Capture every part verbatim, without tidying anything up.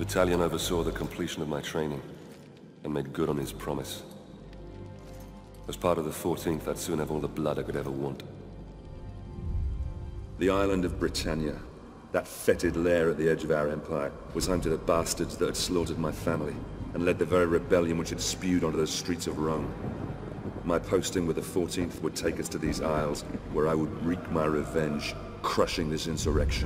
Battalion oversaw the completion of my training and made good on his promise. As part of the fourteenth, I'd soon have all the blood I could ever want. The island of Britannia, that fetid lair at the edge of our empire, was home to the bastards that had slaughtered my family and led the very rebellion which had spewed onto the streets of Rome. My posting with the fourteenth would take us to these isles, where I would wreak my revenge, crushing this insurrection.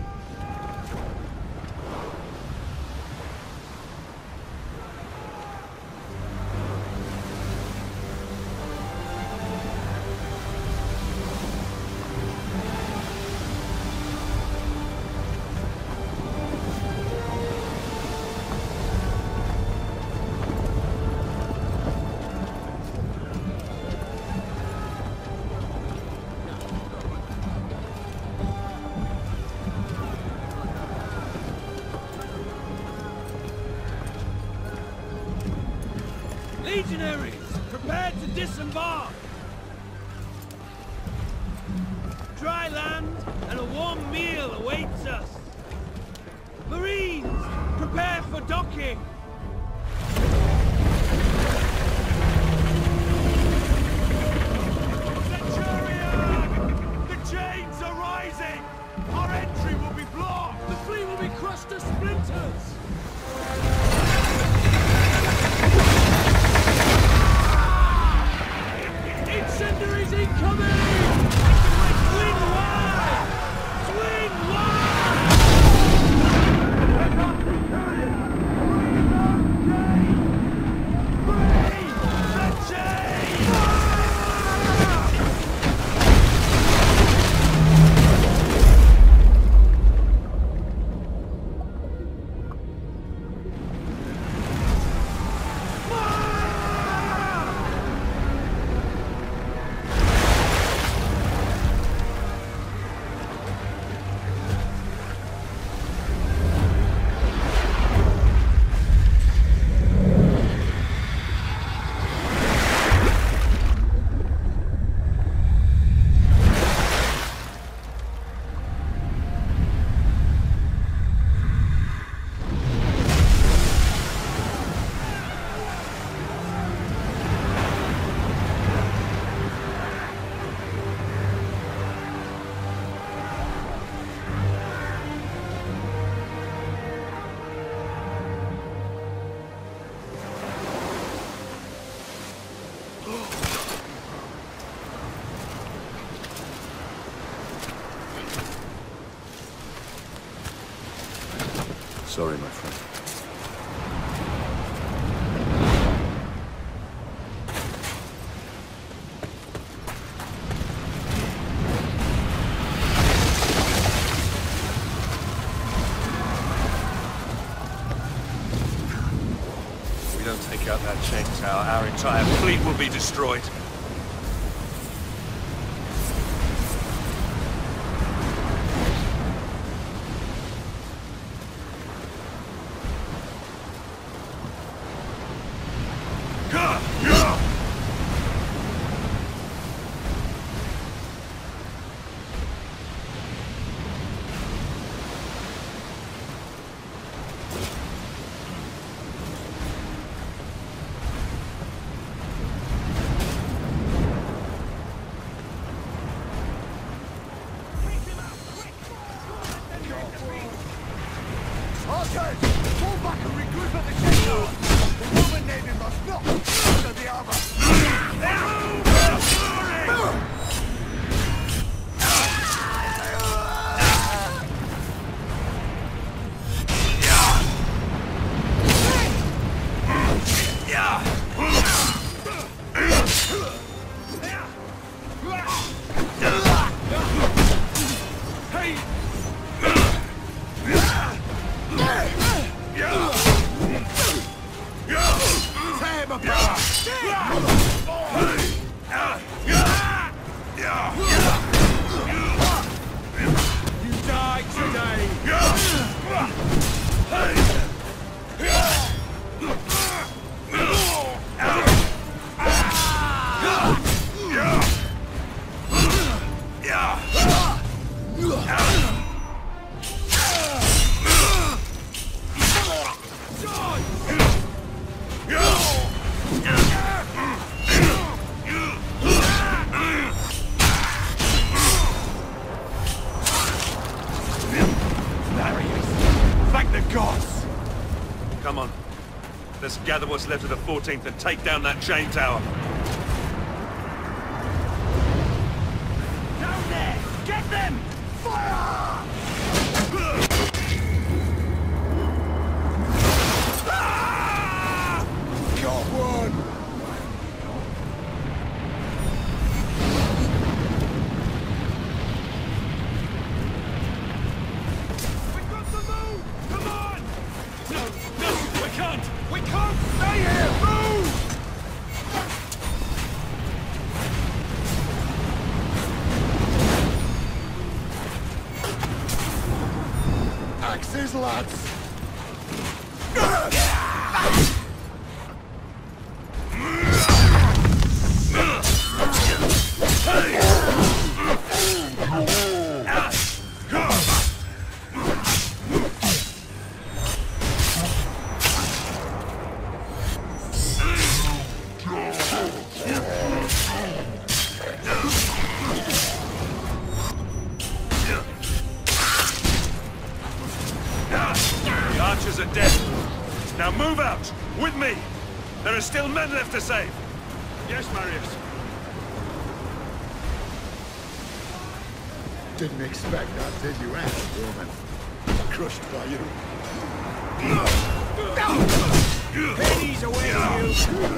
Legionaries, prepare to disembark! Dry land and a warm meal awaits us. Marines, prepare for docking! Centurion! The chains are rising! Our entry will be blocked! The fleet will be crushed to splinters! Incendiaries incoming! Swing wide! Swing wide! Free the chain! Sorry, my friend. If we don't take out that chain tower, our entire fleet will be destroyed. what's left of the fourteenth and take down that chain tower. Down there! Get them! Fire! Got one! We've got to move! Come on! No, no, we can't! We can't stay here! Move! Axes, lads! The archers are dead. Now move out! With me! There are still men left to save! Yes, Marius. Didn't expect that, did you, eh, Roman? Crushed by you. Pennies away from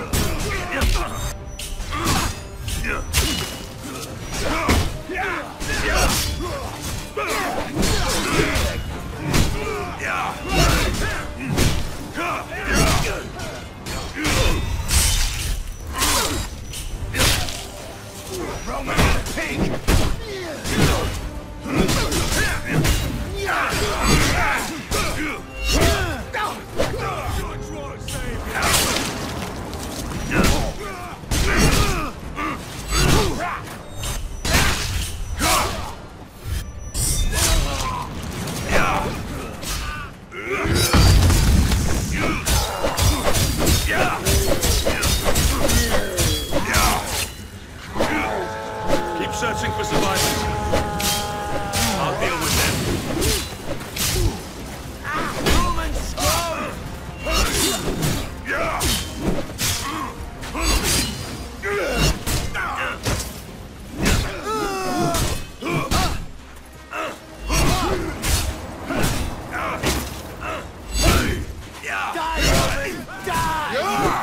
Roman the pig! Keep searching for survivors. I'll deal with them. Roman scum! Die, Roman! Die!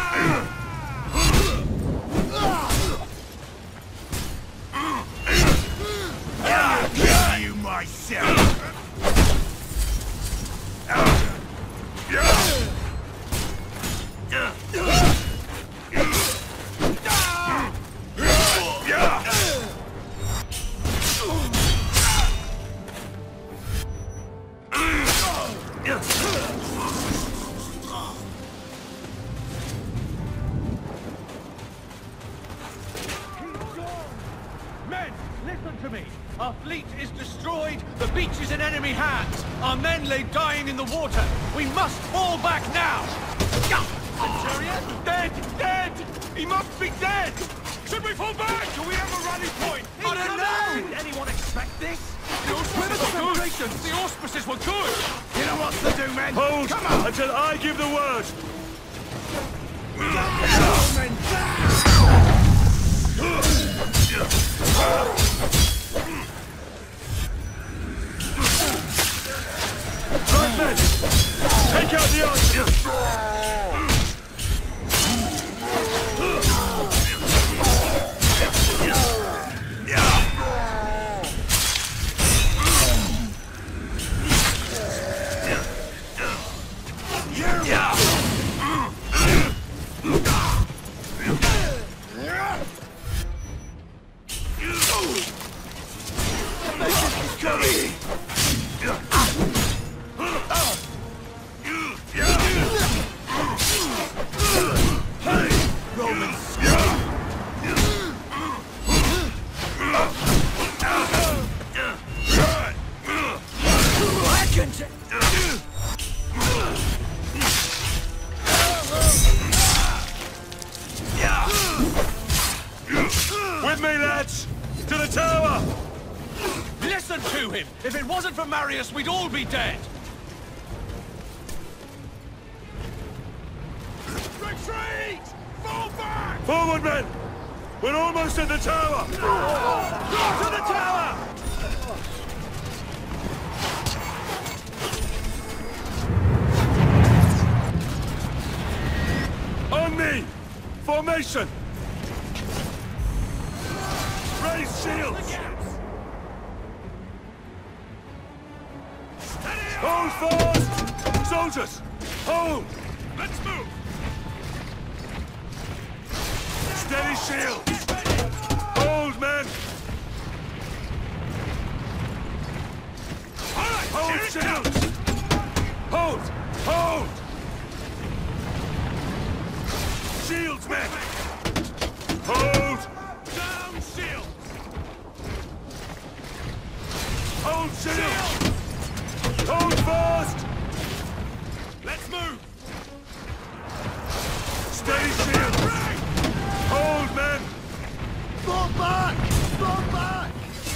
You myself! Men, listen to me! Our fleet is destroyed, the beach is in enemy hands! Our men lay dying in the water! We must fall back now! Centurion? Dead! Dead! He must be dead! Should we fall back? Do we have a rally point? I don't know! Did anyone expect this? The auspices were good! The auspices were good! You know what to do, men! Hold Come on! until I give the word! Right, men! Take out the archers! With me, lads! To the tower! Listen to him! If it wasn't for Marius, we'd all be dead! Retreat! Fall back! Forward, men! We're almost at the tower! Go to the tower! On me! Formation! Raise shields! Hold fast! Soldiers! Hold! Let's move! Steady shields! Hold, men! All right, Hold here it shields! Hold! Hold! Shields, men! Hold! comes. Down shields! Hold shields! Hold fast! Let's move! Steady shields! Hold, men! Fall back! Fall back!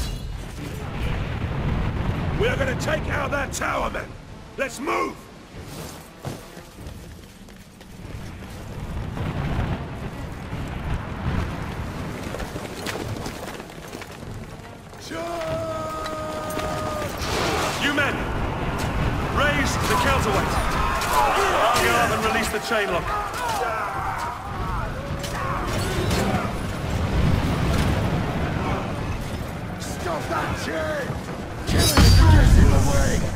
We are going to take out that tower, men! Let's move! You men! Raise the counterweight! I'll go up and release the chain lock. Stop that chain! Killing it gets in the way!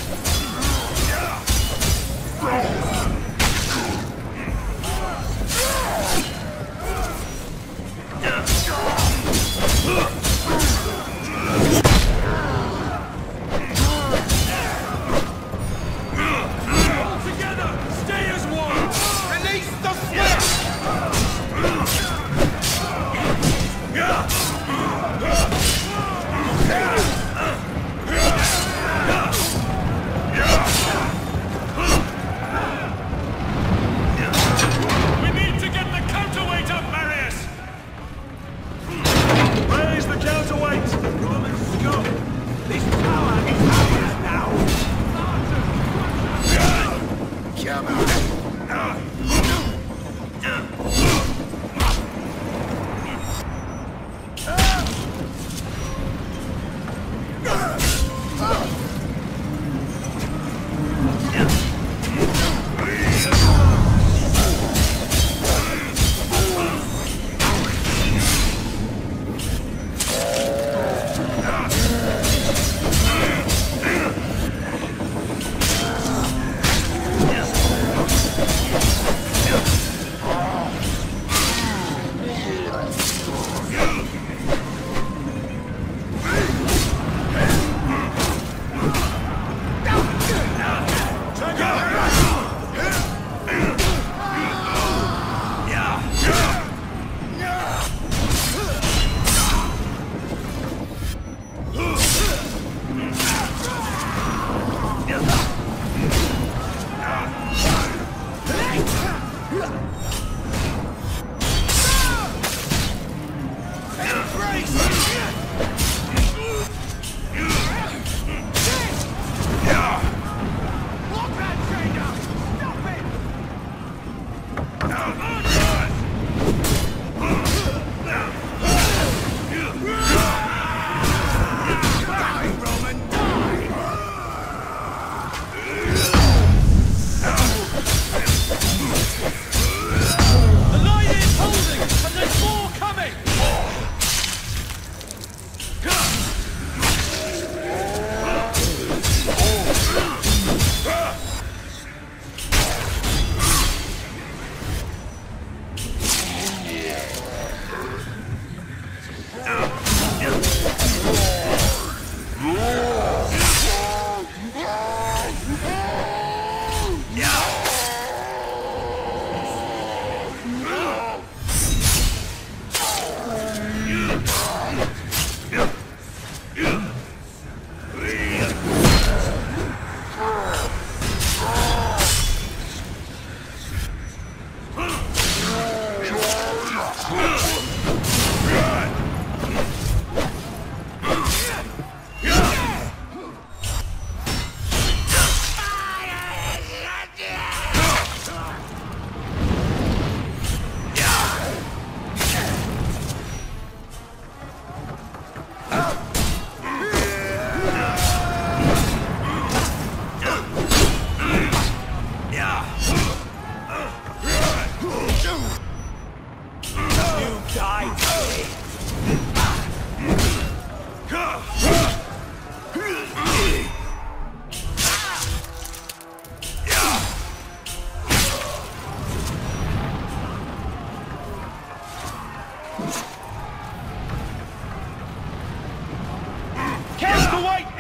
All together! Stay as one! Release the switch! We need to get the counterweight up, Marius! Raise the counterweight! Roman scum! This tower is ours now! Come on!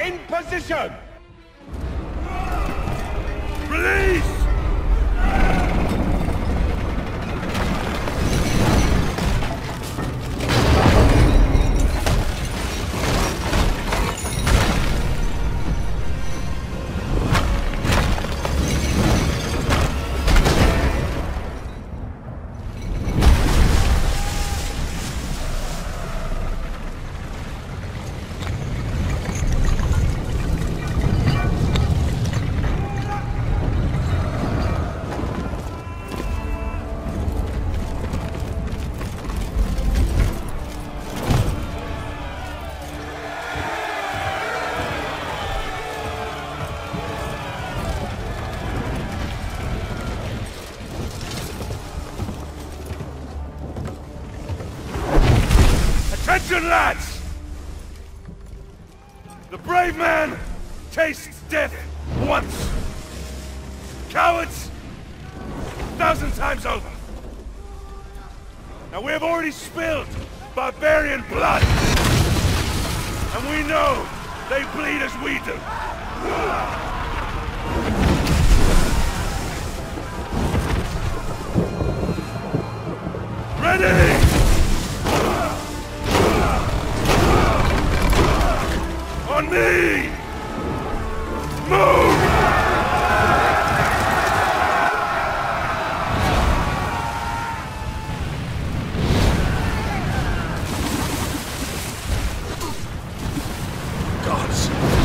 In position! Release! Attention, lads! The brave man tastes death once. Cowards, a thousand times over. Now we have already spilled barbarian blood. And we know they bleed as we do. Ready! On me! Move! Gods!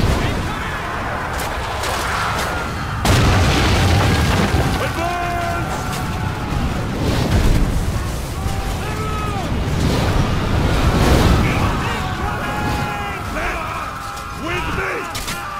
Advance! With me!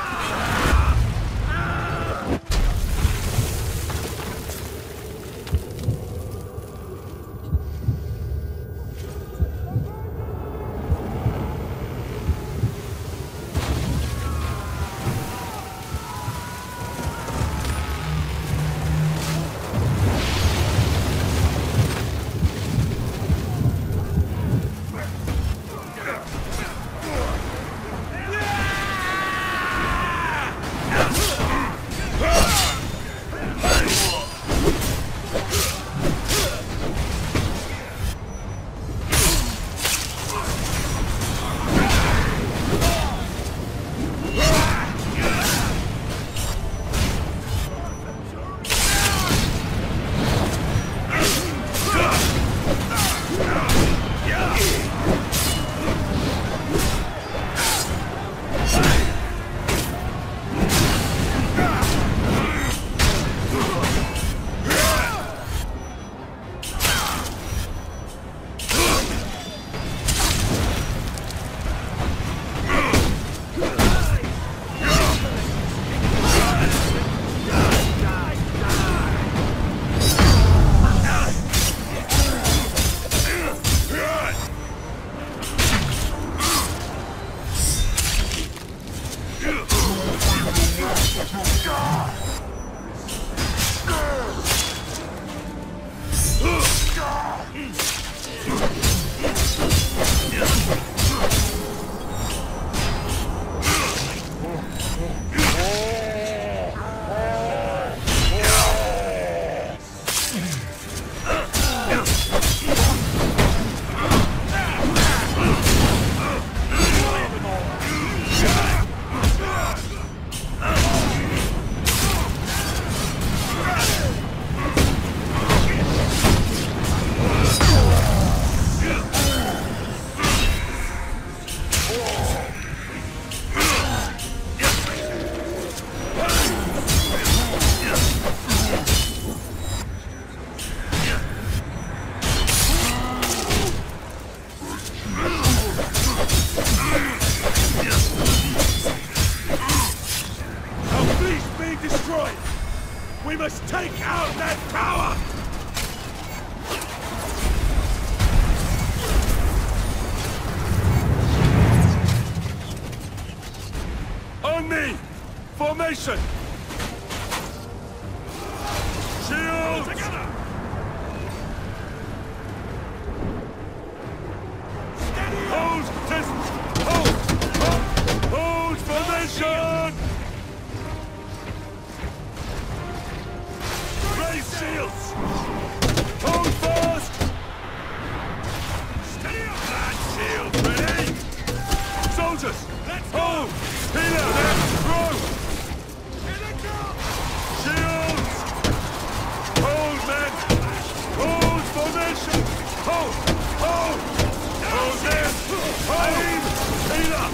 We must take out that tower! On me! Formation! Shields! Together! Steady! Hold! Just hold! Hold! Hold! Formation! Attention! Raise shields! Hold fast! Stay up, lad! Shields ready! Soldiers! Let's hold! Peter! Left! Throw! Here they come! Shields! Hold, men! Hold formation! Hold! Hold! Hold them! Aim! Peter!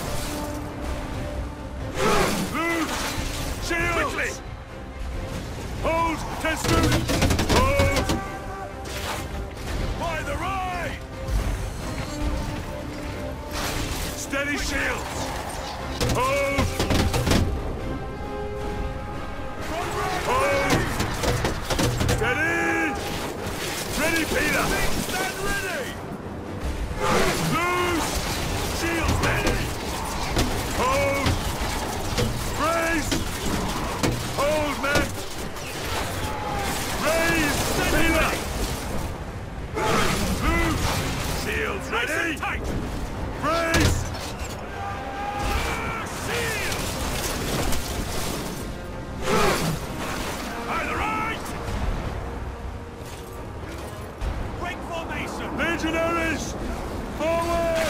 Loose! Shields! Quickly! Hold! Testoon! Hold! By the right! Steady shields! Hold! Hold! Steady! Ready, Peter! Stand ready! Loose! Shields ready! Hold! Raise! Hold, men! Raise! Peter! Loose! Shields ready! Tight! Raise! Shields! By the right! Break formation! Legionaries! Forward!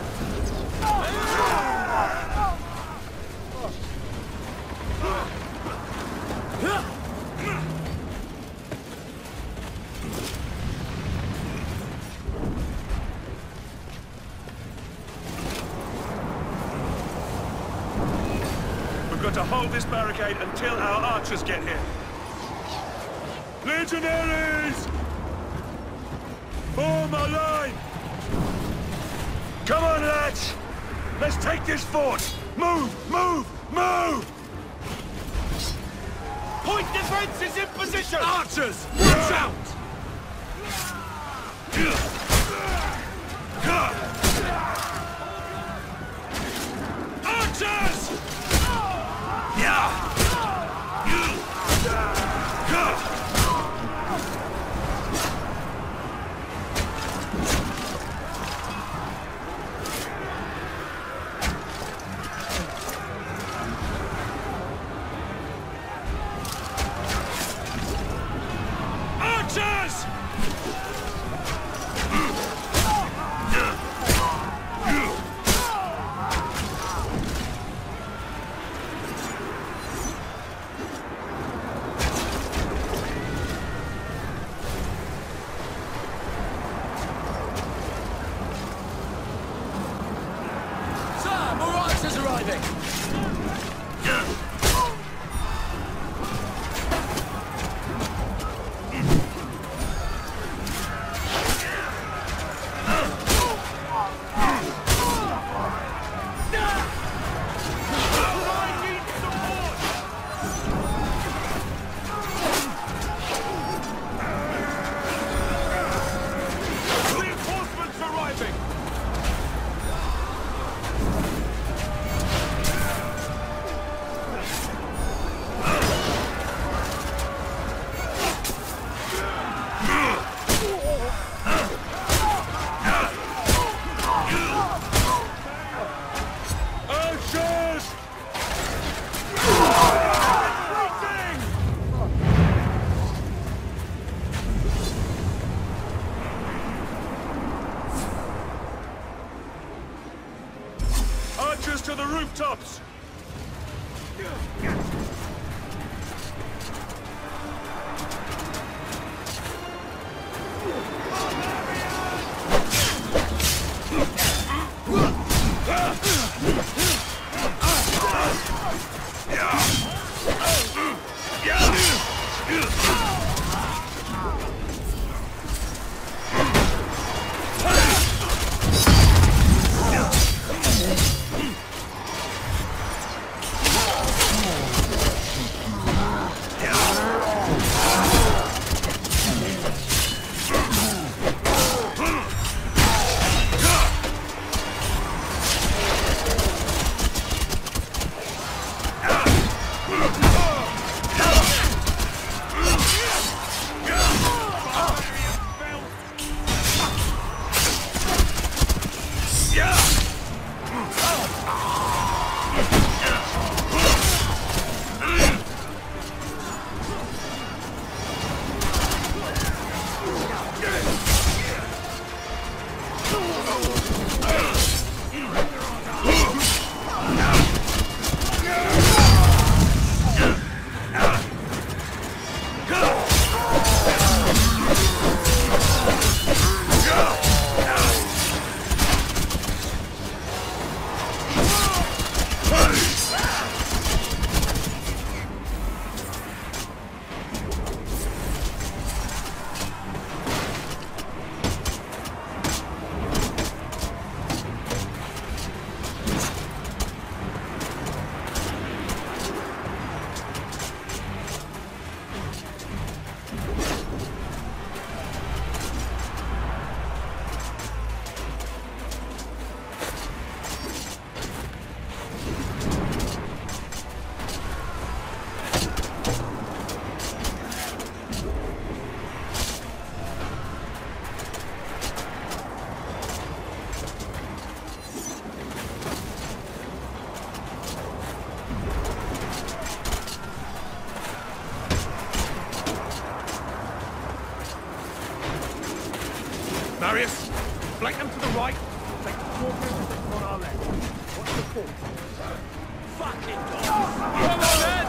We've got to hold this barricade until our archers get here. Legionaries! Form a line! Come on, lads! Let's take this fort! Move! Move! Move! Point defense is in position! Archers! Watch out! Archers! Yeah! Archers! Sir, more archers arriving! Reinforcements arriving! Archers! Archers to the rooftops! right. Take the four buildings on our left. What's the fourth? Fucking dogs! Come on, then!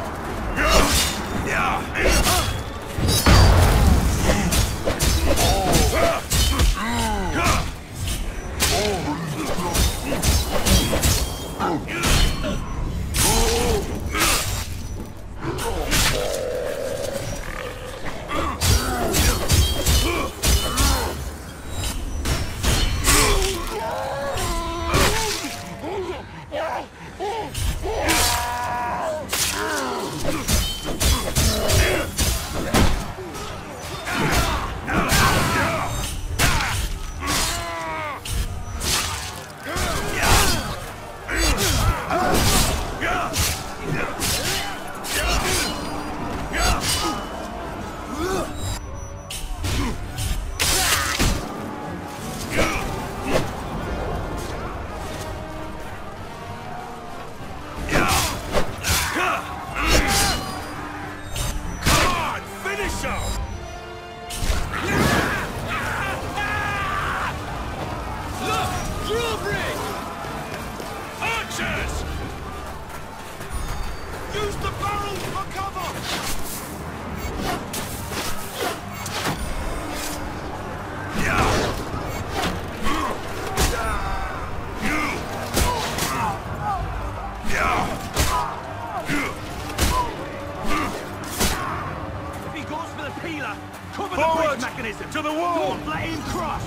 To the wall! Don't let him cross!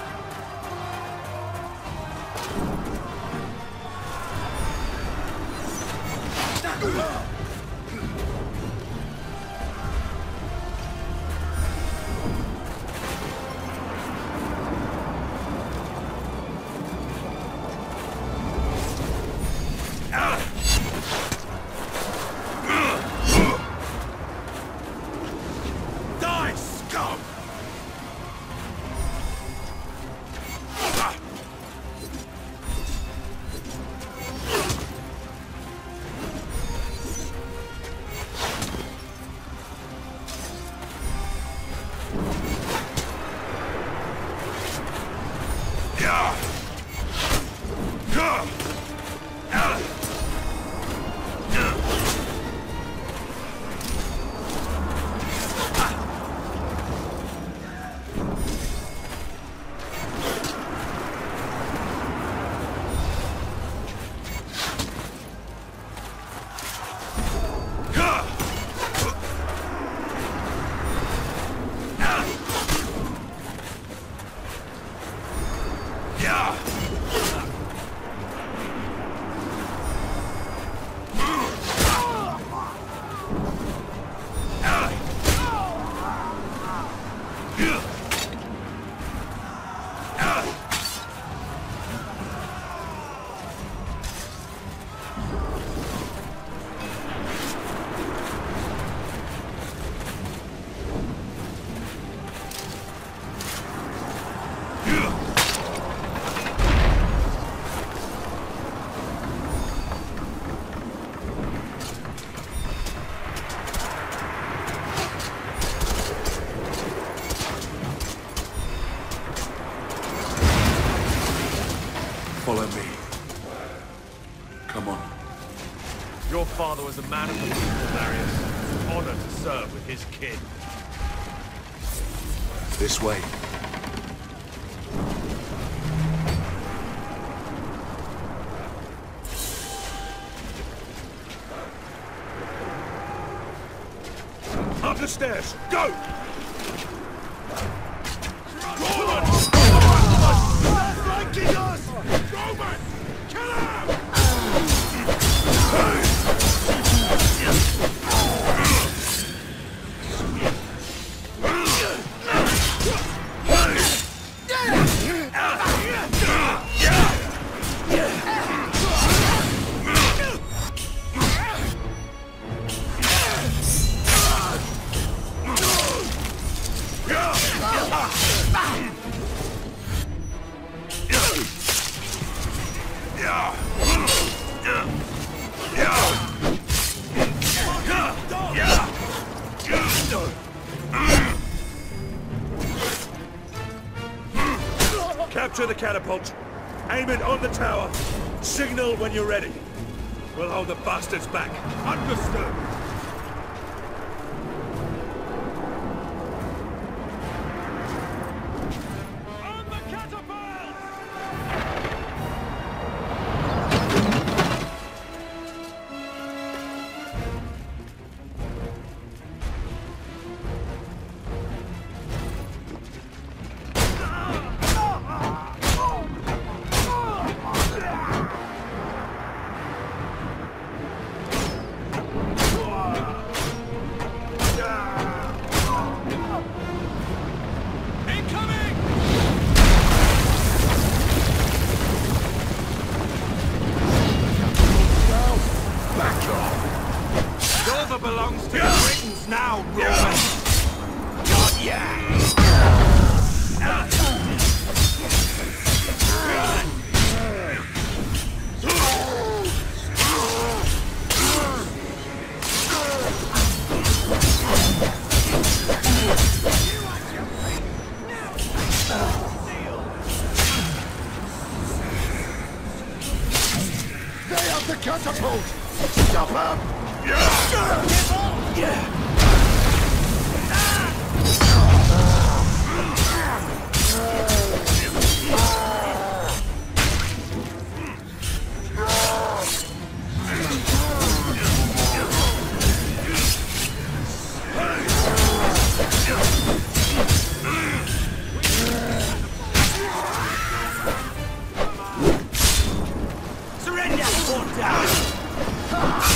Die, scum! Follow me. Come on. Your father was a man of the people, Darius. It's an honor to serve with his kin. This way. Up the stairs! Go! catapult. Aim it on the tower. Signal when you're ready. We'll hold the bastards back. Understood. Belongs to the Britons now, Roman! Got ya! Stay up the catapult! Stop him! Yeah! Surrender or die!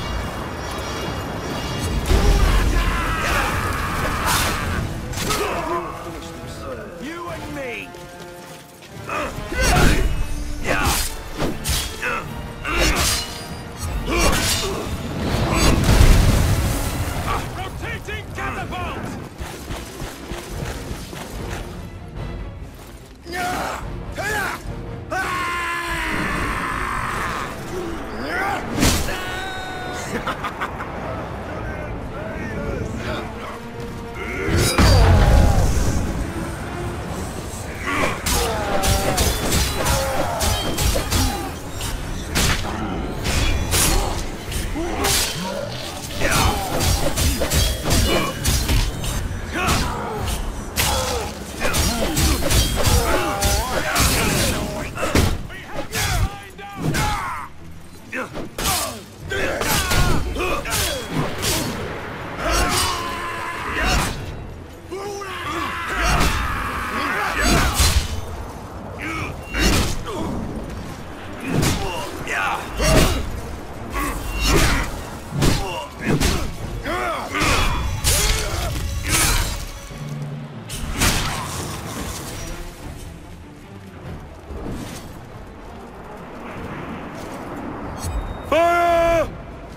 Fire!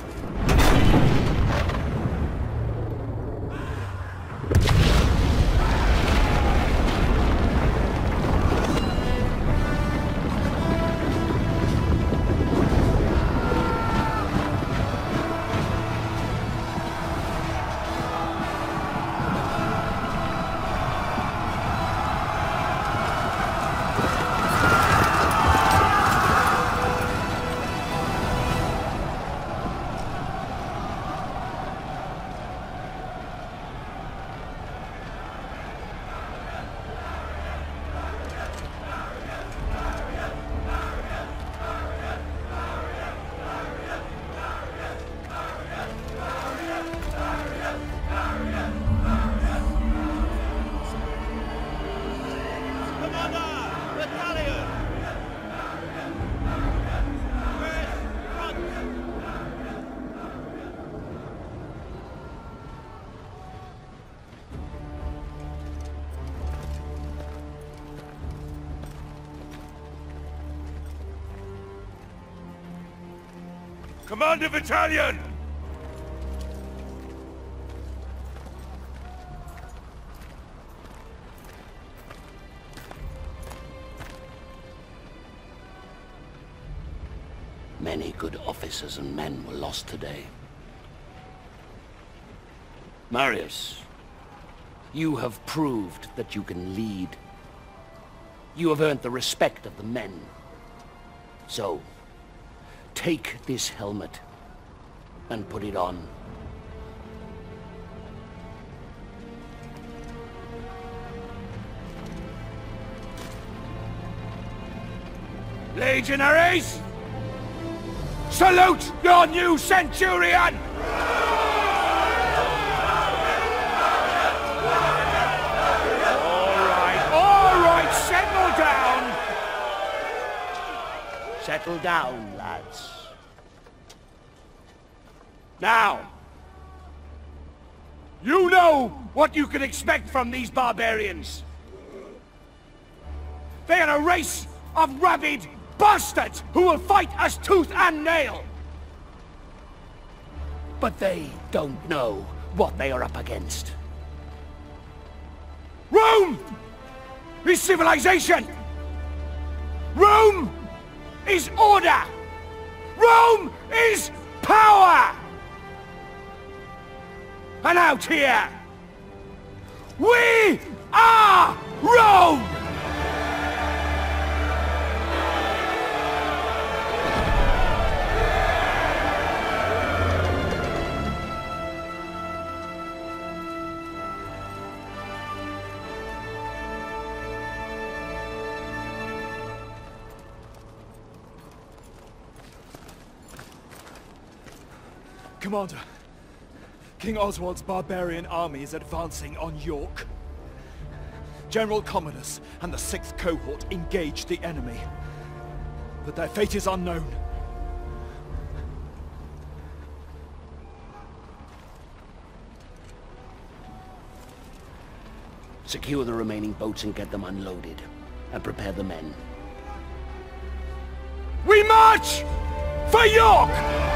Commander Battalion! Many good officers and men were lost today. Marius, you have proved that you can lead. You have earned the respect of the men. So, take this helmet and put it on. Legionaries! Salute your new Centurion! Settle down, lads. Now, you know what you can expect from these barbarians. They are a race of rabid bastards who will fight us tooth and nail. But they don't know what they are up against. Rome is civilization. Rome is order! Rome is power! And out here, we are Rome! Commander, King Oswald's barbarian army is advancing on York. General Commodus and the sixth Cohort engaged the enemy, but their fate is unknown. Secure the remaining boats and get them unloaded, and prepare the men. We march for York!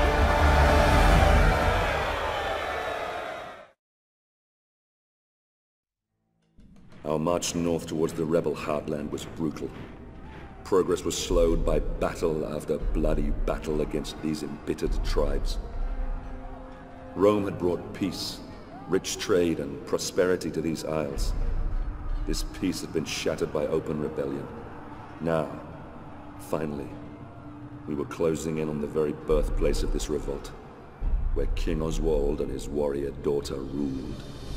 Our march north towards the rebel heartland was brutal. Progress was slowed by battle after bloody battle against these embittered tribes. Rome had brought peace, rich trade, and prosperity to these isles. This peace had been shattered by open rebellion. Now, finally, we were closing in on the very birthplace of this revolt, where King Oswald and his warrior daughter ruled.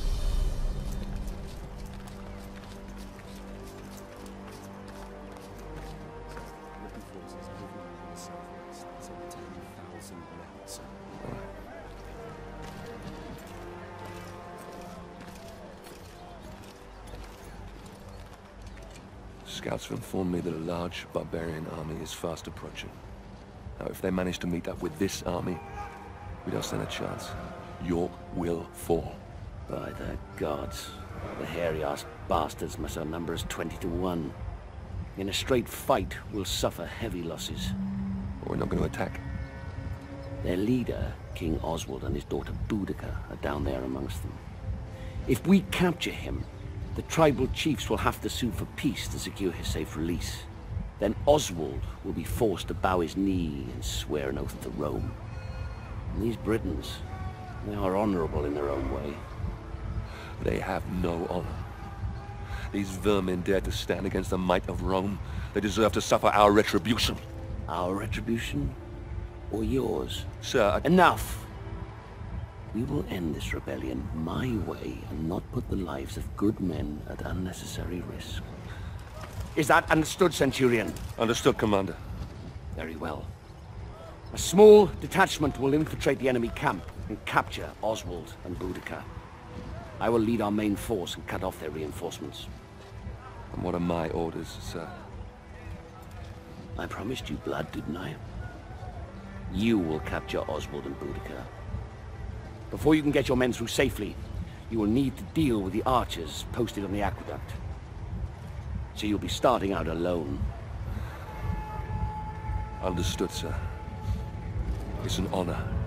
Scouts have informed me that a large barbarian army is fast approaching. Now, if they manage to meet up with this army, we don't stand a chance. York will fall. By the gods, the hairy-ass bastards must outnumber us twenty to one. In a straight fight, we'll suffer heavy losses. We're not going to attack. Their leader, King Oswald, and his daughter Boudica are down there amongst them. If we capture him, the tribal chiefs will have to sue for peace to secure his safe release. Then Oswald will be forced to bow his knee and swear an oath to Rome. And these Britons, they are honorable in their own way. They have no honor. These vermin dare to stand against the might of Rome. They deserve to suffer our retribution. Our retribution? Or yours? Sir, I... Enough! We will end this rebellion my way and not put the lives of good men at unnecessary risk. Is that understood, Centurion? Understood, Commander. Very well. A small detachment will infiltrate the enemy camp and capture Oswald and Boudica. I will lead our main force and cut off their reinforcements. And what are my orders, sir? I promised you blood, didn't I? You will capture Oswald and Boudica. Before you can get your men through safely, you will need to deal with the archers posted on the aqueduct. So you'll be starting out alone. Understood, sir. It's an honor.